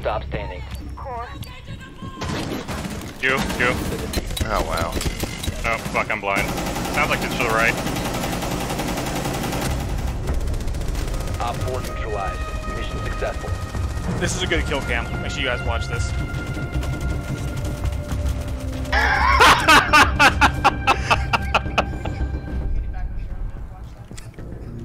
stop standing. You. Oh wow. Oh fuck, I'm blind. Sounds like it's to the right. Op 4 neutralized. Mission successful. This is a good kill cam. Make sure you guys watch this.